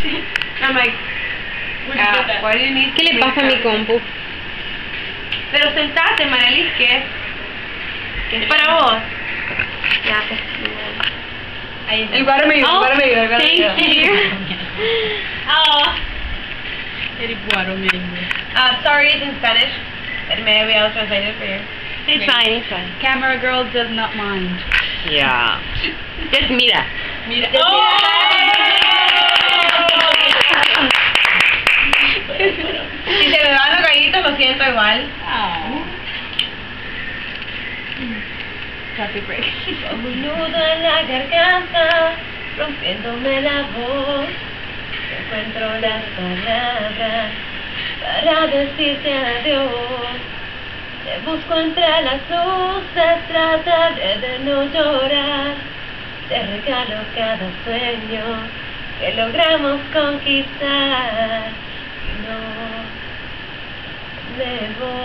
I'm like, why do you need ¿Qué le pasa a mi compu? Pero sentate, Marelis, que es para vos. Ya, pues. El cuadro medio, Oh, el cuadro medio, el cuadro medio. thank you. Oh. Sorry, it's in Spanish. Maybe I'll translate it for you. It's fine, it's fine. Camera girl does not mind. Yeah. Just mira. Mira. Si se me van los gallitos, lo siento igual. Happy break. Como un nudo en la garganta, rompiéndome la voz. Encuentro las palabras para decirte adiós. Te busco entre las luces, trataré de no llorar. Te regalo cada sueño que logramos conquistar. Y no me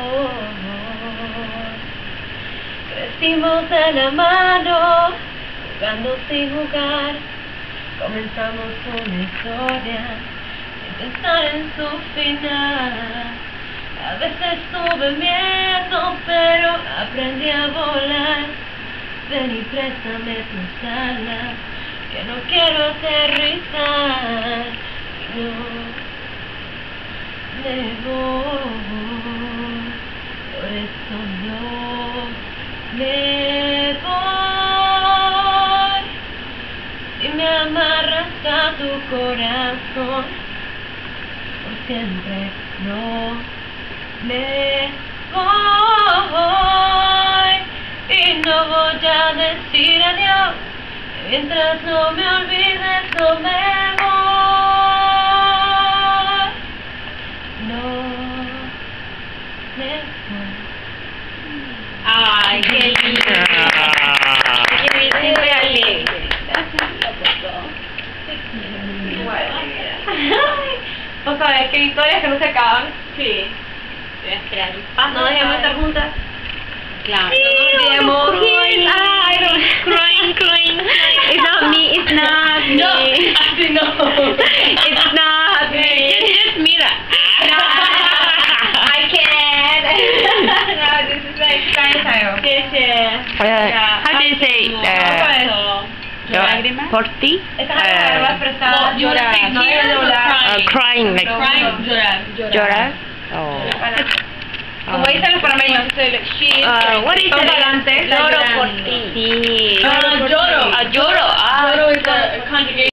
voy. Crecimos de la mano, jugando sin jugar. Comenzamos una historia sin pensar en su final. A veces tuve miedo, pero aprendí a volar. Ven y préstame tus alas, que no quiero aterrizar. Y no me voy, por eso no me voy. Y me amarras a tu corazón, por siempre no me voy. Y no voy a decir adiós, mientras no me olvides no me voy. No me voy. Ay, qué lindo. Qué siempre alegre. Vos sabés que historias que no se acaban. Sí. Voy a esperar. No dejemos de estar juntas. Claro. No nos olvidemos. Crying. It's not me, it's not me. No, así no. It's not me. Just mira. No, I can't. No, this is like Spanish style. How do you say Lágrimas. por ti? Estas palabras prestadas. Llorar. No debe de volar. Crying, like llorar. Oh. Como dicen los panameños, What is Son it? galantes. Lloro por ti. Sí. Lloro. Lloro. Lloro is a conjugation.